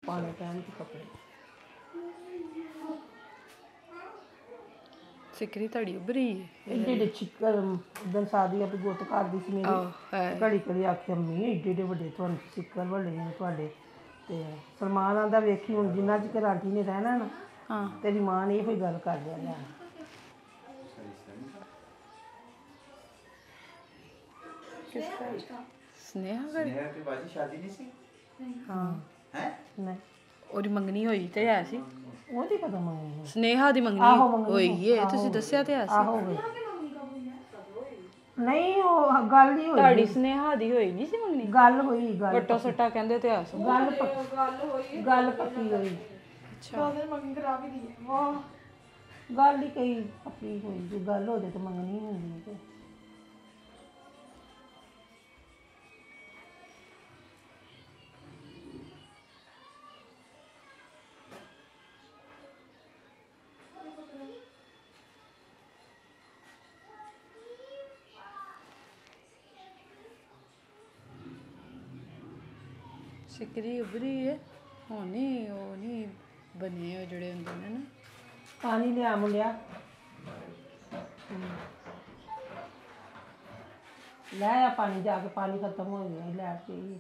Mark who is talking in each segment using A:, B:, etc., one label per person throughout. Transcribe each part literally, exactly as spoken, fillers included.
A: पाने पहन के कपड़े
B: सिकरी धड़ी उभरी
A: एडे एडे चिक्कर उदन शादी अपनी गुत्त कर दी सी मेरी घड़ी घड़ी आखिया अम्मी एडे एडे वड्डे तुहानू चिक्कर बड़े ने तुहाडे ते सलमान आंदा वेखी हुण जिन्ना चिकर आंटी ने रहना ना
B: हाँ
A: तेरी मां ने इहो गल कर लिया लै
B: स्नेहा कर
C: स्नेहा की बाजी शादी नहीं सी
B: हाँ
C: हैं
A: नहीं
B: ਉਹਦੀ ਮੰਗਣੀ ਹੋਈ ਤੇ ਹੈ ਸੀ
A: ਉਹਦੀ ਕਦੋਂ ਮੰਗਣੀ
B: ਸਨੇਹਾ ਦੀ
A: ਆਹੋ,
B: ਮੰਗਣੀ
A: ਮੰਗਣੀ
B: ਹੋਈ ਹੈ
A: ਆਹੋ,
B: ਤੁਸੀਂ ਦੱਸਿਆ ਤੇ ਹੈ ਸੀ
A: ਆਹੋ ਗਈ ਨਹੀਂ ਉਹ ਗੱਲ ਹੀ ਹੋਈ
B: ਤੁਹਾਡੀ ਸਨੇਹਾ ਦੀ ਹੋਈ ਨਹੀਂ ਸੀ ਮੰਗਣੀ
A: ਗੱਲ ਹੋਈ ਗੱਲ
B: ਵੱਟੋ ਸੱਟਾ ਕਹਿੰਦੇ ਤੇ ਆ ਸੀ
A: ਗੱਲ ਪੱਕੀ ਗੱਲ ਹੋਈ ਗੱਲ ਪੱਕੀ ਹੋਈ
B: ਅੱਛਾ
A: ਗੱਲ ਹੀ ਕਈ ਪੱਕੀ ਹੋਈ ਜੇ ਗੱਲ ਹੋ ਜਾਏ ਤਾਂ ਮੰਗਣੀ ਹੁੰਦੀ ਤੇ
B: ਸਿਕਰੀ ਉਭਰੀ ਹੈ ਹੁਣ ਨਹੀਂ ਉਹ ਨਹੀਂ ਬਣੇ ਉਹ ਜਿਹੜੇ ਹੁੰਦੇ ਨੇ ਨਾ
A: ਪਾਣੀ ਲਿਆ ਮੁੰਡਿਆ ਲੈ ਆ ਪਾਣੀ ਜਾ ਕੇ ਪਾਣੀ ਖਤਮ ਹੋ ਗਿਆ ਲੈ ਕੇ ਆਈਏ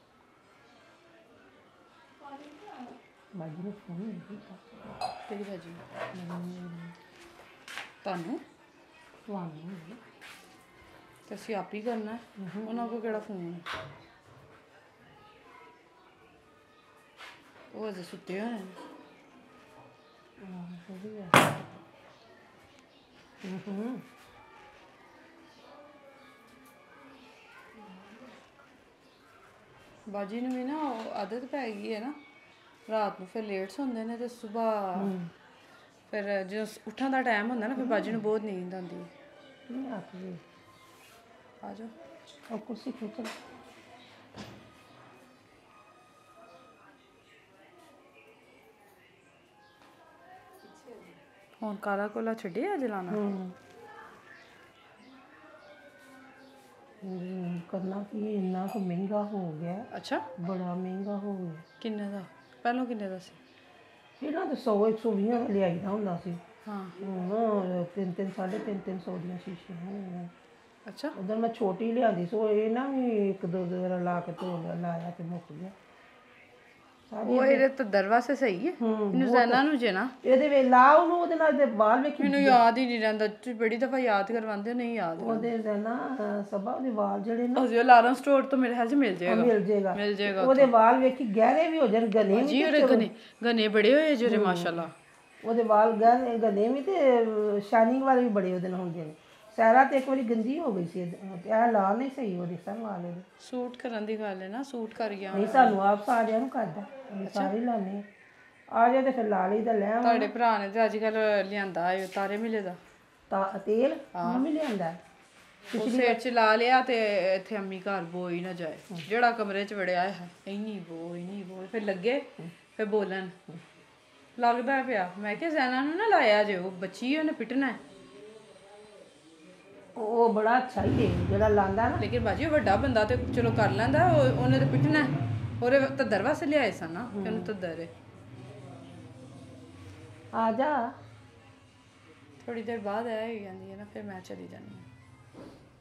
A: ਬਾਜੀ ਨੇ ਫੋਨ ਨਹੀਂ ਕੀਤਾ
B: ਤੇਰੀ ਬਾਜੀ ਤੁਹਾਨੂੰ
A: ਤੁਹਾਨੂੰ
B: ਤੇ ਅਸੀਂ ਆਪ ਹੀ ਕਰਨਾ ਹੈ। ਉਹਨਾਂ ਕੋਲ ਕਿਹੜਾ ਫੋਨ ਹੈ ਉਹ ਅਜੇ ਸੁੱਤੇ ਹੋਏ ਨੇ
A: ਹਾਂ ਵਧੀਆ ਹੂੰ
B: ਬਾਜੀ ਨੂੰ ਵੀ ਨਾ ਉਹ ਆਦਤ ਪੈ ਗਈ ਹੈ ਨਾ ਰਾਤ ਨੂੰ ਫਿਰ ਲੇਟ ਸੌਂਦੇ ਨੇ ਤੇ ਸਵੇਰ ਫਿਰ ਜਦੋਂ ਉੱਠਣ ਦਾ ਟਾਈਮ ਹੁੰਦਾ ਨਾ ਫਿਰ ਬਾਜੀ ਨੂੰ ਬਹੁਤ ਨੀਂਦ ਆਉਂਦੀ ਹੈ
A: ਨਹੀਂ ਆਖੀ
B: ਆ ਜਾਓ
A: ਉਹ ਕੁਰਸੀ ਖਿੱਚ ਲੈ
B: ਹੁਣ ਕਾਲਾ ਕੋਲਾ ਛੱਡਿਆ ਜਲਾਣਾ
A: ਹੂੰ ਕਰਨਾ ਕੀ ਹੈ, ਇੰਨਾ ਕੁ ਮਹਿੰਗਾ ਹੋ ਗਿਆ
B: ਅੱਛਾ
A: ਬੜਾ ਮਹਿੰਗਾ ਹੋ ਗਿਆ
B: ਕਿੰਨੇ ਦਾ ਪਹਿਲਾਂ ਕਿੰਨੇ ਦਾ ਸੀ
A: ਇਹਨਾਂ ਤਾਂ ਸੌ ਇੱਕ ਸੌ ਵੀਹ ਦਾ ਲਿਆਈਦਾ ਹੁੰਦਾ ਸੀ
B: ਹਾਂ
A: ਹੁਣ ਤਿੰਨ ਤਿੰਨ ਸਾਢੇ ਤਿੰਨ ਤਿੰਨ ਸੌ ਦੀਆਂ ਸ਼ੀਸ਼ੀਆਂ ਹੋਈਆਂ
B: ਅੱਛਾ
A: ਉਦੋਂ ਮੈਂ ਛੋਟੀ ਲਿਆਂਦੀ ਸੋ ਇਹ ਨਾ ਵੀ ਇੱਕ ਦੋ ਦੋ ਵਾਰ ਲਾ ਕੇ ਧੋ ਲਿਆ ਲਾਇਆ ਤੇ ਮੁੱਕ ਗਿਆ
B: ਉਹ ਇਹਦੇ ਤਾਂ ਦਰਵਾਜ਼ੇ ਸਹੀ ਹੈ ਇਹਨੂੰ ਜ਼ੈਨਾ ਨੂੰ ਜੇ ਨਾ
A: ਇਹਦੇ ਵੇ ਲਾ ਉਹਨੂੰ ਉਹਦੇ ਨਾਲ ਦੇ ਵਾਲ ਵੇਖੀ
B: ਮੈਨੂੰ ਯਾਦ ਹੀ ਨਹੀਂ ਰਹਿੰਦਾ ਤੁਸੀਂ ਬੜੀ ਦਫਾ ਯਾਦ ਕਰਵਾਉਂਦੇ ਹੋ ਨਹੀਂ ਯਾਦ
A: ਉਹਦੇ ਦੇ ਨਾ ਸਭਾ ਉਹਦੇ ਵਾਲ ਜਿਹੜੇ ਨਾ
B: ਉਹ ਲਾਰਨ ਸਟੋਰ ਤੋਂ ਮੇਰੇ ਹਾਲ ਚ ਮਿਲ ਜਾਏਗਾ
A: ਮਿਲ ਜੇਗਾ
B: ਮਿਲ ਜਾਏਗਾ
A: ਉਹਦੇ ਵਾਲ ਵੇਖੀ ਗਹਿਰੇ ਵੀ ਹੋ ਜਾਣ ਗਨੇ ਵੀ
B: ਜੀ ਉਹਦੇ ਗਨੇ ਗਨੇ ਬੜੇ ਹੋਏ ਜਿਹੜੇ ਮਾਸ਼ਾਅੱਲਾ
A: ਉਹਦੇ ਵਾਲ ਗਹਿਰੇ ਗਨੇ ਵੀ ਤੇ ਸ਼ਾਈਨਿੰਗ ਵਾਲੇ ਵੀ ਬੜੇ ਉਹਦੇ ਨਾਲ ਹੁੰਦੇ ਨੇ ਸਾਰਾ ਤੇ ਇੱਕ ਵਾਰੀ ਗੰਦੀ ਹੋ ਗਈ ਸੀ ਤੇ ਇਹ ਲਾ ਨਹੀਂ ਸਹੀ ਉਹਦੇ ਸਨ ਵਾਲੇ ਦੇ
B: ਸੂਟ ਕਰਨ ਦੀ ਗੱਲ ਹੈ ਨਾ ਸੂਟ ਕਰ ਗਿਆ
A: ਨਹੀਂ ਸਾਨੂੰ ਆਪ ਸਾਰਿਆਂ ਨੂੰ ਕਰਦਾ ਅਸੀਂ ਸਾਰੇ ਲਾਨੇ ਆ ਜਾ ਤੇ ਫਿਰ ਲਾ ਲਈ ਤਾਂ ਲੈ ਆਵਾਂ।
B: ਤੁਹਾਡੇ ਭਰਾ ਨੇ ਤੇ ਅੱਜ ਕੱਲ ਲਿਆਂਦਾ ਹੈ ਤਾਰੇ ਮਿਲੇ ਦਾ
A: ਤਾਂ ਤੇਲ ਹਾਂ ਵੀ ਲਿਆਂਦਾ
B: ਉਹ ਸਿਰ ਚ ਲਾ ਲਿਆ ਤੇ ਇੱਥੇ ਅੰਮੀ ਘਰ ਬੋਈ ਨਾ ਜਾਏ ਜਿਹੜਾ ਕਮਰੇ ਚ ਵੜਿਆ ਹੈ ਇੰਨੀ ਬੋ ਇੰਨੀ ਬੋ ਫਿਰ ਲੱਗੇ ਫਿਰ ਬੋਲਣ ਲੱਗਦਾ ਪਿਆ ਮੈਂ ਕਿਹਾ ਜ਼ੈਨਾ ਨੂੰ ਨਾ ਲਾਇਆ ਜੇ ਉਹ ਬੱਚੀ ਉਹਨੇ ਪਿੱਟਣਾ ਹੈ
A: ਉਹ ਬੜਾ ਅੱਛਾ ਹੀ ਹੈ ਜਿਹੜਾ ਲਾਂਦਾ ਨਾ
B: ਲੇਕਿਨ ਬਾਜੀ ਉਹ ਵੱਡਾ ਬੰਦਾ ਤੇ ਚਲੋ ਕਰ ਲੈਂਦਾ ਉਹ- ਉਹਨੇ ਤੇ ਪਿੱਟਣਾ ਹੈ। ਉਹਦੇ ਤੱਦਰ ਵਾਸਤੇ ਲਿਆਏ ਸਨ ਨਾ ਕਿ ਉਹਨੂੰ ਤੱਦਰ ਹੈ
A: ਆ ਜਾ
B: ਥੋੜੀ ਦੇਰ ਬਾਅਦ ਆਇਆ ਹੀ ਜਾਂਦੀ ਹੈ ਨਾ ਫਿਰ ਮੈਂ ਚਲੀ ਜਾਂਦੀ ਹਾਂ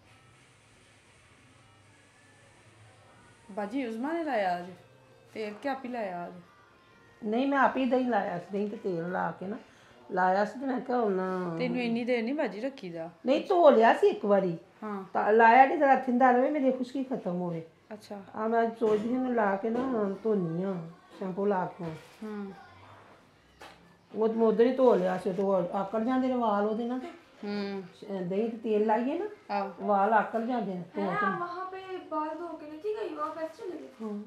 B: ਬਾਜੀ ਉਸਮਾ ਨੇ ਲਾਇਆ ਅੱਜ ਤੇਲ ਕਿ ਆਪੀ ਲਾਇਆ ਅੱਜ
A: ਨਹੀਂ ਮੈਂ ਆਪ ਹੀ ਦਹੀਂ ਲਾਇਆ ਸੀ ਦਹੀਂ ਤੇ ਤੇਲ ਲਾ ਕੇ ਨਾ ਲਾਇਆ ਸੀ ਤੇ ਮੈਂ ਕਿਹਾ ਹੁਣ
B: ਤੈਨੂੰ ਇੰਨੀ ਦੇਰ ਨਹੀਂ ਬਾਜੀ ਰੱਖੀ ਦਾ
A: ਨਹੀਂ ਧੋ ਲਿਆ ਸੀ ਇੱਕ ਵਾਰੀ
B: ਹਾਂ
A: ਤਾਂ ਲਾਇਆ ਨਹੀਂ ਜ਼ਰਾ ਥਿੰਦਾ ਰਵੇ ਮੇਰੀ ਖੁਸ਼ਕੀ ਖਤਮ ਹੋਵੇ
B: ਅੱਛਾ
A: ਆ ਮੈਂ ਸੋਚਦੀ ਹਾਂ ਲਾ ਕੇ ਨਾ ਧੋਨੀ ਆ ਸ਼ੈਂਪੂ ਲਾ ਕੇ
B: ਹੂੰ
A: ਉਹ ਮੈਂ ਉਧਰ ਹੀ ਧੋ ਲਿਆ ਸੀ ਤੇ ਆਕੜ ਜਾਂਦੇ ਨੇ ਵਾਲ ਉਹਦੇ ਨਾਲ
B: ਹੂੰ
A: ਦਹੀਂ ਤੇ ਤੇਲ ਲਾਈਏ ਨਾ
B: ਆਹ
A: ਵਾਲ ਆਕੜ ਜਾਂਦੇ ਨੇ ਧੋ ਕੇ
D: वहाँ पे बाल धो के नहीं गई वहाँ पैसे चले गए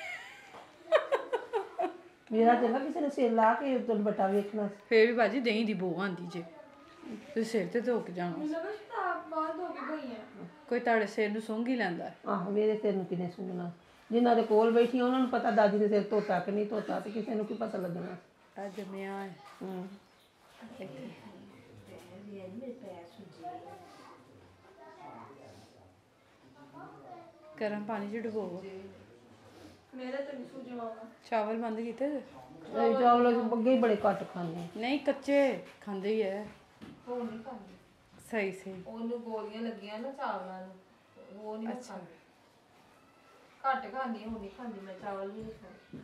A: ਮੇਰਾ ਤੇ ਨਾ ਕਿਸੇ ਨੇ ਸਿਰ ਲਾ ਕੇ ਉੱਤੇ ਦੁਪੱਟਾ ਵੇਖਣਾ ਸੀ।
B: ਫੇਰ ਵੀ ਬਾਜੀ ਦਹੀਂ ਦੀ ਬੋ ਆਂਦੀ ਜੇ ਤੇ ਸਿਰ ਤੇ ਧੋ ਕੇ ਜਾਣਾ
D: मुझे लगा कि आप बाल धो के गई हैं
B: ਕੋਈ ਤੁਹਾਡੇ ਸਿਰ ਨੂੰ ਸੁੰਘ ਹੀ ਲੈਂਦਾ ਹੈ।
A: ਆਹ ਮੇਰੇ ਸਿਰ ਨੂੰ ਕਿਨੇ ਸੁਣਨਾ ਜਿਨ੍ਹਾਂ ਦੇ ਕੋਲ ਬੈਠੀ ਉਹਨਾਂ ਨੂੰ ਪਤਾ ਦਾਦੀ ਨੇ ਸਿਰ ਧੋਤਾ ਕਿ ਨਹੀਂ ਧੋਤਾ ਤੇ ਕਿਸੇ ਨੂੰ ਕੀ ਪਤਾ ਲੱਗਣਾ
B: ਆ ਜਮਿਆ ਹੈ
A: ਹੂੰ
B: ਇੱਥੇ ਗਰਮ ਪਾਣੀ ਚ ਡੁਬੋਵੋ
D: मेरे तो नहीं सूझ मामा
B: ਚਾਵਲ ਬੰਦ ਕੀਤੇ ਜੇ?
A: ਇਹ ਚਾਵਲ ਅਸੀਂ ਅੱਗੇ ਹੀ ਬੜੇ ਘੱਟ ਖਾਂਦੇ ਹਾਂ।
B: ਨਹੀਂ ਕੱਚੇ ਖਾਂਦੇ ਹੀ ਹੈ।
D: ਉਹ ਨਹੀਂ ਖਾਂਦੀ
B: ਸਹੀ ਸਹੀ।
D: ਉਹਨੂੰ ਗੋਲੀਆਂ ਲੱਗੀਆਂ ਨਾ ਚਾਵਲਾਂ ਨੂੰ ਉਹ ਨਹੀਂ ਮੈਂ ਖਾਂਦੀ ਘੱਟ ਖਾਂਦੀ ਹੁਣ ਨਹੀਂ ਖਾਂਦੀ ਮੈਂ ਚਾਵਲ ਵੀ ਨਹੀਂ ਖਾਂਦੀ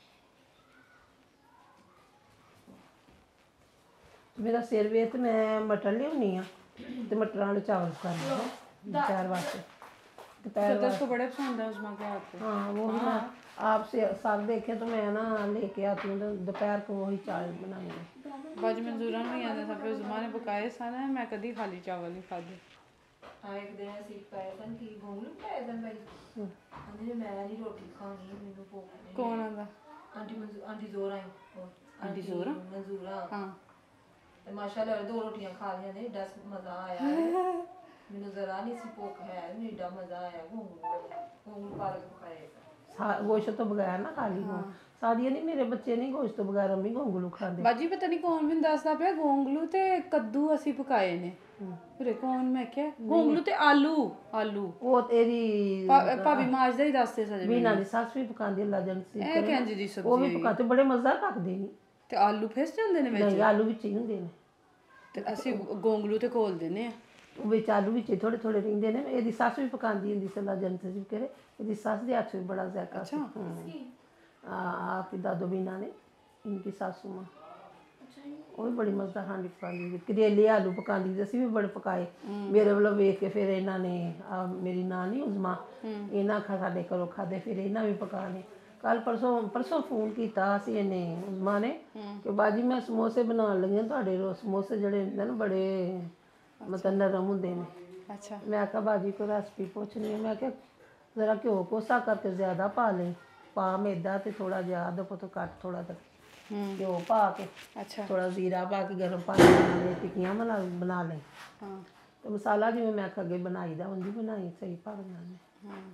A: ਮੇਰਾ ਸਿਰ ਵੇ ਤੇ ਮੈਂ ਮਟਰ ਲਿਆਉਣੀ ਆ ਤੇ ਮਟਰਾਂ ਵਾਲੇ ਚਾਵਲ ਖਾਂਦੀ ਹਾਂ ਦੁਪਹਿਰ ਵਾਸਤੇ दोपहर
B: सदर को बड़े पसंद है उस्मा के हाथ के।
A: हाँ वो भी मैं आपसे साग देखे तो मैं ना लेके आती हूँ तो दोपहर को वही चावल बनाऊंगी।
B: बाजी मंजूरा नहीं आते सब उस्मा ने पकाए सारे मैं कभी खाली चावल नहीं खाते।
D: हाँ एक दिन ਅਸੀਂ ਪਾਇਆ ਤਾਂ ਕੀ ਘੁੰਗਲੂ ਪਾਇਆ ਤਾਂ ਭਾਈ ਕਹਿੰਦੇ ਮੈਂ ਨਹੀਂ ਰੋਟੀ ਖਾਣੀ ਮੈਨੂੰ ਭੁੱਖ ਨਹੀਂ।
B: कौन आंदा?
D: ਆਂਟੀ ਮੰਜ਼ੂ ਆਂਟੀ ਜ਼ੋਰ ਆਈ
B: ਆਂਟੀ ਜ਼ੋਰਾ?
D: ਮੰਜ਼ੂਰਾ
B: हाँ
D: ਤੇ ਮਾਸ਼ਾਅੱਲਾ ਦੋ ਰੋਟੀਆਂ ਖਾ ਲਈਆਂ ਨੇ ਦਸ ਮਜ਼ਾ ਆਇਆ ਹੈ। ਮੈਨੂੰ ਜ਼ਰਾ ਨਹੀਂ ਸੀ ਭੁੱਖ ਹੈ ਮੈਨੂੰ ਏਡਾ ਮਜ਼ਾ ਆਇਆ ਘੁੰਗਲੂ ਘੁੰਗਲੂ ਪਾਲਕ ਪਕਾਏ
A: गोश्त तो बगैर ना खाली हो सादिया नहीं मेरे बच्चे नहीं गोश्त तो बगैर अम्मी गोंगलू खाते।
B: ਬਾਜੀ ਪਤਾ ਨਹੀਂ ਕੌਣ ਮੈਨੂੰ ਦੱਸਦਾ ਪਿਆ ਗੋਂਗਲੂ ਤੇ ਕੱਦੂ ਅਸੀਂ ਪਕਾਏ ਨੇ। ਫਿਰ ਕੌਣ ਮੈਂ ਕਿਹਾ ਗੋਂਗਲੂ ਤੇ ਆਲੂ ਆਲੂ
A: ਉਹ ਤੇਰੀ
B: ਭਾ- ਭਾਬੀ ਮਾਜ ਦਾ ਹੀ ਦੱਸਦੇ ਸਜੇ
A: ਬੀਨਾ ਦੀ ਸੱਸ ਵੀ ਪਕਾਉਂਦੀ ਅੱਲਾ ਜਨ ਸੀ
B: ਇਹ ਕਹਿੰਦੀ ਦੀ
A: ਉਹ
B: ਸਬਜ਼ੀ
A: ਵੀ ਪਕਾਤੇ ਬੜੇ ਮਜ਼ੇਦਾਰ ਪੱਕਦੇ ਨੇ।
B: ਤੇ ਆਲੂ ਫਿਸ ਜਾਂਦੇ ਨੇ ਵਿੱਚ
A: ਨਹੀਂ ਆਲੂ ਵਿੱਚ ਹੀ ਹੁੰਦੇ ਨੇ
B: ਤੇ ਅਸੀਂ ਗੋਂਗਲੂ ਤੇ ਘੋਲ ਦਿੰਦੇ ਆ।
A: ਉਹ ਵਿੱਚ ਆਲੂ ਵਿੱਚ ਥੋੜੇ ਥੋੜੇ ਰਹਿੰਦੇ ਨੇ। ਇਹਦੀ ਸੱਸ ਵੀ ਪਕਾਉਂਦੀ ਹੁੰਦੀ ਸੀ ਅੱਲਾ ਜਨ ਸੀ ਕਰੇ ਇਹਦੀ ਸੱਸ ਦੇ ਹੱਥ ਵੀ ਬੜਾ ਜ਼ਾਇਕਾ ਸੀ। आ आपकी दादो बीना ने इनकी सासू माँ वो भी बड़ी मज़ेदार हांडी पकाती करेले आलू पकाती असी भी बड़े पकाए मेरे वालों वेख के फिर इन्होंने मेरी नां नहीं उजमा इन्हें खा साढ़े घरों खाते फिर इन्हें भी पका ले। कल परसों परसों फोन किया इन्हें उजमा ने कि बाजी मैं समोसे बना लगी थोड़े समोसे जोड़े होंगे ना बड़े मतलब नरम होंगे ने।
B: अच्छा
A: मैं आखा बाजी को रेसिपी पूछनी है मैं क्या ज़रा घ्यो कोसा करके ज़्यादा पा लें पा मैदा तो थोड़ा जिहा अद्धा पुत घट्ट थोड़ा तक घ्यो पा के
B: अच्छा
A: थोड़ा जीरा पा के गर्म पानी बना ले टिक्कियाँ बना बना लें।
B: हाँ
A: तो मसाला जिवें मैं अगे बनाई दा उंदी बनाई सही भाग नाल
B: हाँ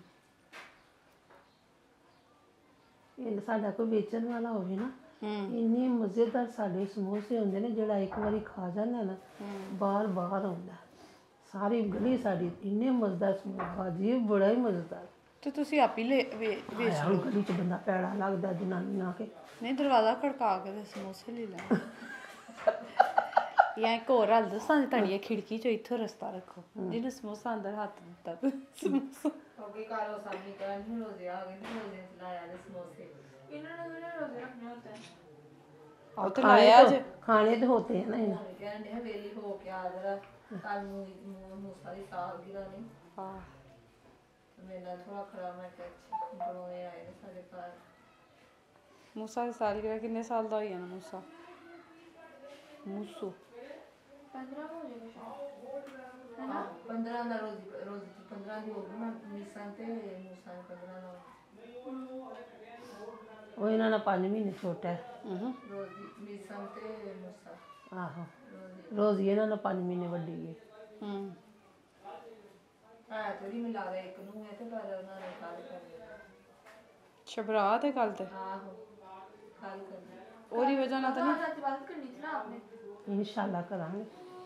A: ਇਹ ਸਾਡਾ ਕੋਈ ਵੇਚਣ ਵਾਲਾ ਹੋਵੇ ਨਾ
B: हम्म
A: ਇੰਨੇ ਮਜ਼ੇਦਾਰ ਸਾਡੇ ਸਮੋਸੇ ਹੁੰਦੇ ਨੇ ਜਿਹੜਾ ਇੱਕ ਵਾਰੀ ਖਾ ਜਾਂਦਾ ਨਾ ਬਾਰ ਬਾਰ ਆਉਂਦਾ। ਸਾਰੀ ਗਲੀ ਸਾਡੀ ਇੰਨੇ ਮਜ਼ੇਦਾਰ ਸਮੋਸਾ ਜੀ ਬੜਾ ਹੀ ਮਜ਼ੇਦਾਰ।
B: तो तुसी आप ही ले वे वे
A: ਆਇਆ ਹੁਣ ਗਲੀ 'ਚ ਬੰਦਾ ਪੈੜਾ ਲੱਗਦਾ ਜਨਾਨੀਆਂ ਕੇ
B: नहीं दरवाजा खड़का के ते समोसे ले ला या एक और हल दसां तड़िए खिड़की चो इथों रस्ता रखो जिन्हें समोसा अंदर हाथ दिता ते समोसा
D: ਹੋ ਗਈ ਕਾਲੋ ਸਾਹਮਣੇ ਕਰਨ ਨੂੰ ਰੋਜ਼ੇ ਆ ਗਏ ਤੇ ਰੋਜ਼ੇ ਲਾਇਆ ਨੇ ਸਮੋਸੇ ਇਹਨਾਂ ਨੇ ਵੀ ਰੋਜ਼ੇ ਰੱਖਣੇ ਹੁੰਦੇ ਆ
B: और तो लाया आज
A: ਖਾਣੇ ਤੇ ਹੋਤੇ ਹੈ ਨਾ ਇਹਨਾਂ
D: ਕਹਿੰਦੇ ਹੈ ਵੇਲੀ ਹੋ ਕੇ ਆ ਜਰਾ ਕੱਲ ਨੂੰ ਮੂਸਾ ਦੀ ਸਾਗ ਗਿਰਾ ਨਹੀਂ
B: हाँ
D: ਮੇਰਾ ਥੋੜਾ ਖੜਾ ਮੈਂ ਕਿ ਬਣਾਉਣੇ ਆਏ ਨੇ ਸਾਡੇ ਘਰ
B: मूसा की साल गिरा कितने साल का होई ना मूसा मूसू
D: ਪੰਦਰਾਂ ਹੋ ਜਾਏਗਾ ਸ਼ਾਇਦ ਹੈ ਨਾ ਪੰਦਰਾਂ ਦਾ ਰੋਜ਼ ਰੋਜ਼ ਪੰਦਰਾਂ ਦੀ ਹੋ ਗਈ ਮੈਂ ਮਿਸਾਂ ਤੇ ਮੂਸਾ ਪੰਦਰਾਂ ਦਾ
A: ਉਹ ਇਹਨਾਂ ਨਾਲ ਪੰਜ ਮਹੀਨੇ ਛੋਟਾ ਹੈ।
B: हम्म
D: ਰੋਜ਼ ਮਿਸਾਂ ਤੇ ਮੂਸਾ
A: ਆਹੋ ਰੋਜ਼ੀ ਇਹਨਾਂ ਨਾਲ ਪੰਜ ਮਹੀਨੇ ਵੱਡੀ ਹੈ।
B: हम्म
D: ਆ ਥੋੜੀ ਮਿਲਾ ਦੇ ਇੱਕ ਨੂੰ ਹੈ ਤੇ ਪਰ ਉਹਨਾਂ ਨੇ ਕਾਲ ਕਰਨੀ
B: शबरात है कल ते
D: ਆਹੋ ਕਾਲ ਕਰਨੀ
B: ओरी वजह ना तो नहीं
D: आज बात करनी थी ना आपने
A: ਇਨਸ਼ਾਅੱਲਾ ਕਰਾਂਗੇ।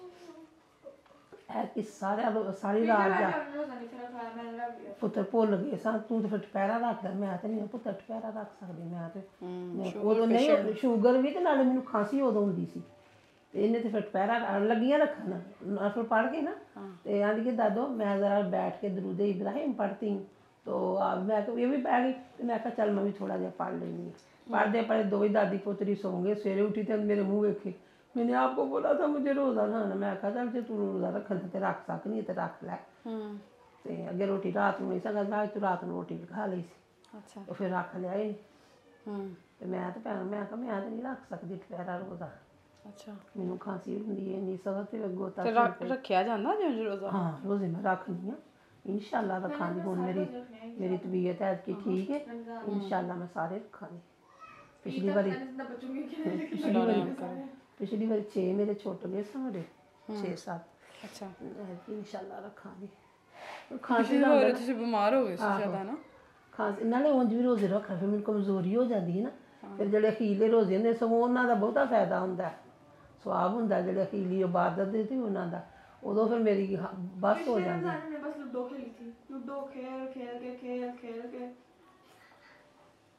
A: ਇਹ ਕਿ ਸਾਰਿਆਂ ਨੂੰ ਸਾਰੀ ਰਾਤ ਜਾ
D: रोजा नहीं फिर खाया मैंने रख दिया
A: ਪੁੱਤਰ ਭੁੱਲ ਗਏ ਸਾਂ ਤੂੰ ਤਾਂ ਫਿਰ ਟਪੈਰਾ ਰੱਖਦਾ ਮੈਂ ਤੇ ਨਹੀਂ ਪੁੱਤਰ ਟਪੈਰਾ ਰੱਖ ਸਕਦੀ ਮੈਂ ਤੇ ਮੈਂ ਉਦੋਂ ਨਹੀਂ ਸ਼ੂਗਰ ਵੀ ਤੇ ਨਾਲੇ ਮੈਨੂੰ ਖਾਂਸੀ ਉਦੋਂ ਹੁੰਦੀ ਸੀ ਤੇ ਇਹਨੇ ਤੇ ਫਿਰ ਟਪੈਰਾ ਲੱਗੀਆਂ ਰੱਖਣ ਨਫਲ ਪੜ ਕੇ ਨਾ ਤੇ ਆਂਦੀ ਕਿ ਦਾਦੋ ਮੈਂ ਜ਼ਰਾ ਬੈਠ ਕੇ ਦਰੂਦ ਇਬਰਾਹਿਮ ਪੜ੍ਹਤੀ तो आ, मैं ये भी पै गई तो मैं कहा चल मैं भी थोड़ा जहा पढ़ लेंगी पढ़ते पढ़े दो ही दादी पोतरी सो गए सवेरे उठी तो मेरे मुँह वेखे मैंने आपको बोला था मुझे रोज़ा खाना मैं कहा चल जो तू रोज़ा रखना तो रख सकनी तो रख लै तो अगे रोटी रात में नहीं सकता तू रात में रोटी खा ली
B: अच्छा
A: तो फिर रख लिया
B: हम्म
A: तो मैं तो भैन मैं कहा मैं तो नहीं रख सकती दोपहरा रोज़ा
B: अच्छा
A: मैनू खांसी होंदी है नहीं सख्त ते गोता
B: ते रख- रखिया जांदा जिउं जिउं रोज़ा
A: हाँ रोज़े मैं रखनी हाँ इंशाल्लाह रखांगी हुण मेरी मेरी तबीयत है कि ठीक है इंशाल्लाह मैं सारे रखांगी पिछली बारी
D: जितना बचूंगी
A: पिछली बारी पिछली बारी छे मेरे छोटे गए थे मेरे छे सात
B: अच्छा
A: इंशाल्लाह रखांगी खांसी
B: पिछली
A: दा
B: बार तुसीं बीमार हो गए सी ज़्यादा ना
A: ਖਾਂਸੀ ਨਾਲੇ ਉਂਝ ਵੀ ਰੋਜ਼ੇ ਰੱਖਣਾ ਫਿਰ ਮੈਨੂੰ ਕਮਜ਼ੋਰੀ ਹੋ ਜਾਂਦੀ ਹੈ ਨਾ ਫਿਰ ਜਿਹੜੇ ਅਖੀਲੇ ਰੋਜ਼ੇ ਹੁੰਦੇ ਸਗੋਂ ਉਹਨਾਂ ਦਾ ਬਹੁਤਾ ਫਾਇਦਾ ਹੁੰਦਾ ਹੈ ਸਵਾਬ ਹੁੰਦਾ ਜਿਹੜੇ ਅਖੀਲੀ ਇਬਾਦਤ ਦੇ ਤੇ ਉਹਨਾਂ ਦਾ ਉਦੋਂ ਫਿਰ ਮੇਰੀ ਹ- ਬਸ ਹੋ ਜਾਂਦੀ
D: मैंने बस लूडो खेली थी लूडो खेल खेल के खेल खेल के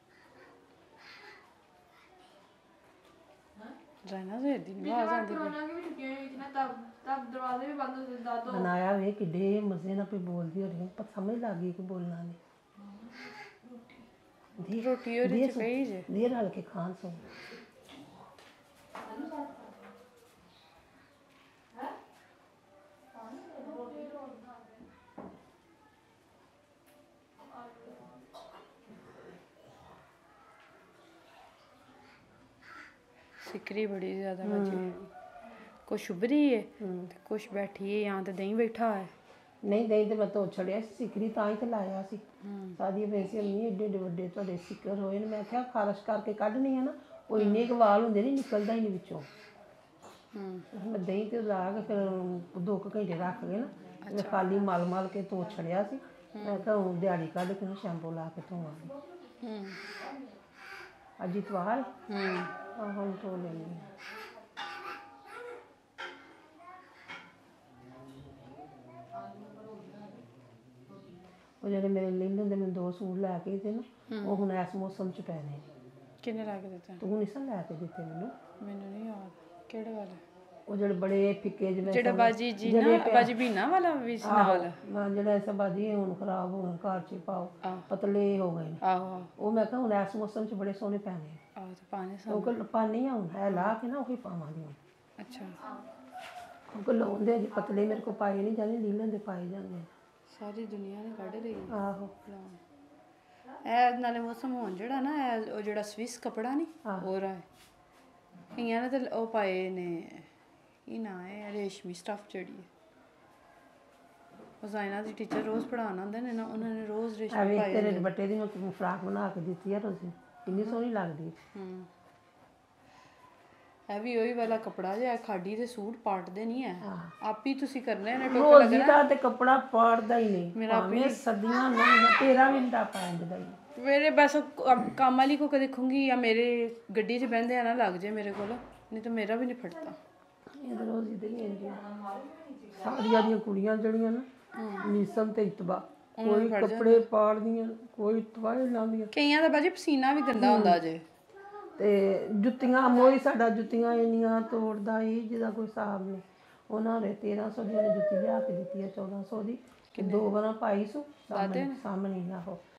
B: जाना से दी नहीं आवाज आती
D: कोरोना की भी छुट्टियां हुई थी ना तब तब दरवाजे भी बंद होते थे दादो
A: बनाया वे किड्डे मजे ਨਾਲ पे बोलदी हो रही पर समझ लग गई कि बोलना नहीं दी
B: रोटी और च पई जे
A: दी रल के खान सो
B: सिकरी बड़ी ज्यादा बची कुछ उभरी है ते कुछ बैठी है या तो दही बैठा है
A: ਨਹੀਂ ਦਹੀਂ ਤੇ ਮੈਂ ਧੋ ਛੜਿਆ ਸੀ ਸਿਕਰੀ ਤਾਂ ਹੀ ਤੇ ਲਾਇਆ ਸੀ ਸਾਦੀ ਵੈਸੇ ਨਹੀਂ ਏਡੇ ਏਡੇ ਵੱਡੇ ਤੁਹਾਡੇ ਸਿੱਕਰ ਹੋਏ ਨੇ ਮੈਂ ਕਿਹਾ ਖਾਰਸ਼ ਕਰਕੇ ਕੱਢਣੀ ਹੈ ਨਾ ਉਹ ਇੰਨੇ ਕੁ ਵਾਲ ਹੁੰਦੇ ਨਹੀਂ ਨਿਕਲਦਾ ਹੀ ਨਹੀਂ ਵਿੱਚੋਂ
B: ਹੂੰ
A: ਮੈਂ ਦਹੀਂ ਤੇ ਲਾ ਕੇ ਫਿਰ ਦੋ ਕੁ ਘੰਟੇ ਰੱਖ ਗਏ ਨਾ ਮੈਂ ਖਾਲੀ ਮਲ ਮਲ ਕੇ ਧੋ ਛੜਿਆ ਸੀ ਮੈਂ ਕਿਹਾ ਹੁਣ ਦਿਹਾੜੀ ਕੱਢ ਕੇ ਨਾ ਸ਼ੈਂਪੂ ਲਾ ਕੇ ਧੋਵਾਂਗੀ
B: ਹੂੰ
A: ਅੱਜ ਇਤਵਾਰ
B: ਹੂੰ
A: ਆਹ ਹੁਣ ਧੋ ਲੈਣੀ ਉਹ ਜਿਹੜੇ ਮੇਰੇ ਲਿੰਦ ਦੇ ਮੈਨੂੰ ਦੋ ਸੂਟ ਲੈ ਕੇ ਦਿੱਤੇ ਨਾ ਉਹ ਹੁਣ ਇਸ ਮੌਸਮ ਚ ਪੈਣੇ ਨੇ
B: ਕਿੰਨੇ ਲਾ ਕੇ ਦਿੱਤਾ
A: ਤੂੰ ਨਹੀਂ ਸਨ ਲੈ ਕੇ ਦਿੱਤੇ ਮੈਨੂੰ
B: ਮੈਨੂੰ ਨਹੀਂ ਯਾਦ ਕਿਹੜੇ ਵਾਲੇ
A: ਉਹ ਜਿਹੜੇ ਬੜੇ ਫਿੱਕੇ ਜਿਵੇਂ
B: ਜਿਹੜਾ ਬਾਜੀ ਜੀ ਨਾ ਬਾਜੀ ਬੀਨਾ ਵਾਲਾ ਵੀ ਸੀ ਨਾਲ
A: ਮੈਂ ਜਿਹੜਾ ਐਸਾ ਬਾਜੀ ਹੁਣ ਖਰਾਬ ਹੋ ਗਏ ਘਰ ਚ ਪਾਓ
B: ਆਹ।
A: ਪਤਲੇ ਹੋ ਗਏ ਨੇ
B: ਆਹੋ
A: ਉਹ ਮੈਂ ਕਿਹਾ ਹੁਣ ਇਸ ਮੌਸਮ ਚ ਬੜੇ ਸੋਹਣੇ ਪੈਣੇ
B: ਆਹ ਤੇ ਪਾਣੇ ਸਾ
A: ਉਹ ਕਿ ਪਾਣੀ ਆ ਹੁਣ ਹੈ ਲਾ ਕੇ ਨਾ ਉਹੀ ਪਾਵਾਂਗੀ ਹੁਣ
B: ਅੱਛਾ
A: ਕਿਉਂਕਿ ਲਾਉਂਦੇ ਜੀ ਪਤਲੇ ਮੇਰੇ ਕੋ ਪਾਏ ਨਹੀਂ ਜਾਂਦੇ ਲੀਲਾਂ ਦੇ ਪਾਏ ਜਾਂਦੇ ਨੇ।
B: ਸਾਰੀ ਦੁਨੀਆ ਨੇ ਕੱਢ ਲਈ
A: ਆਹੋ
B: ਇਹ ਨਾਲੇ ਮੌਸਮ ਹੋਣ ਜਿਹੜਾ ਨਾ ਇਹ ਉਹ ਜਿਹੜਾ ਸਵਿਸ ਕਪੜਾ ਨਹੀਂ ਹੋ ਰਹਾ ਹੈ ਕਈਆਂ ਨੇ ਤੇ ਉਹ ਪਾਏ ਨੇ ਇਹ ਨਾ ਹੈ ਰੇਸ਼ਮੀ ਸਟਫ ਜਿਹੜੀ ਹੈ ਉਹ ਜ਼ਾਇਨਾ ਦੀ ਟੀਚਰ ਰੋਜ਼ ਪੜ੍ਹਾਉਣ ਆਉਂਦੇ ਨੇ ਨਾ ਉਹਨਾਂ ਨੇ ਰੋਜ਼ ਰੇਸ਼ਮੀ
A: ਐਵੇਂ ਤੇਰੇ ਦੁਪੱਟੇ ਦੀ ਮੈਂ ਫਰਾਕ ਬਣਾ ਕੇ ਦਿੱਤੀ ਆ ਤੁਸੀਂ ਕਿੰਨੀ ਸੋਹਣੀ ਲੱਗਦੀ
B: ਹੂੰ ਇਹ ਵੀ ਉਹੀ ਵਾਲਾ ਕਪੜਾ ਜਿਹਾ ਖਾਡੀ ਦੇ ਸੂਟ ਪਾਟਦੇ ਨਹੀਂ ਹੈ ਆਪ ਹੀ ਤੁਸੀਂ ਕਰਨੇ ਨੇ ਟੋਕ
A: ਰੋਜ਼ੀ ਦਾ ਤੇ ਕੱਪੜਾ ਪਾੜਦਾ ਹੀ ਨਹੀਂ ਮੇਰਾ ਵੀ ਸਰਦੀਆਂ ਨਹੀਂ ਤੇਰਾ ਵੀ ਨਹੀਂ ਪਾਉਂਦਾ ਹੀ
B: ਮੇਰੇ ਬਸ ਉਹ ਕੰਮ- ਕੰਮ ਵਾਲੀ ਕੋ ਕਦੇ ਖੁੰਗੀ ਜਾਂ ਮੇਰੇ ਗੱਡੀ 'ਚ ਬਹਿੰਦੇ ਆ ਨਾ ਲੱਗ ਜਾਏ ਮੇਰੇ ਕੋਲ ਨਹੀਂ ਤਾਂ ਮੇਰਾ ਵੀ ਨਹੀਂ ਫਟਦਾ
A: ਇਹ ਤਾਂ ਰੋਜ਼ੀ ਦੇ ਨਹੀਂ ਆਉਂਦੀ ਸਾਰੀਆਂ ਦੀਆਂ ਕੁੜੀਆਂ ਜਿਹੜੀਆਂ ਨਾ ਨੀਸਮ ਤੇ ਇਤਬਾ ਕੋਈ ਕੱਪੜੇ ਪਾੜਦੀਆਂ ਕੋਈ ਤਵਾਏ ਲਾਉਂਦੀਆਂ
B: ਕਈਆਂ ਦਾ ਬਾਜੀ ਪਸੀਨਾ ਵੀ ਗੰਦਾ ਹੁੰਦਾ ਜੇ
A: ਤੇ ਜੁੱਤੀਆਂ ਮੋਈ ਸਾਡਾ ਜੁੱਤੀਆਂ ਇੰਨੀਆਂ ਤੋੜਦਾ ਹੀ ਜਿਹਦਾ ਕੋਈ ਹਿਸਾਬ ਨਹੀਂ ਉਹਨਾਂ ਨੇ ਤੇਰਾਂ ਸੌ ਦੀ ਉਹਨੇ ਜੁੱਤੀ ਲਿਆ ਕੇ ਦਿੱਤੀ ਹੈ ਚੌਦਾਂ ਸੌ ਦੀ ਕਿ ਦੋ ਵਾਰਾਂ ਪਾਈ ਸੂ ਸਾਹਮਣੇ ਸਾਹਮਣੇ ਨਾ ਹੋ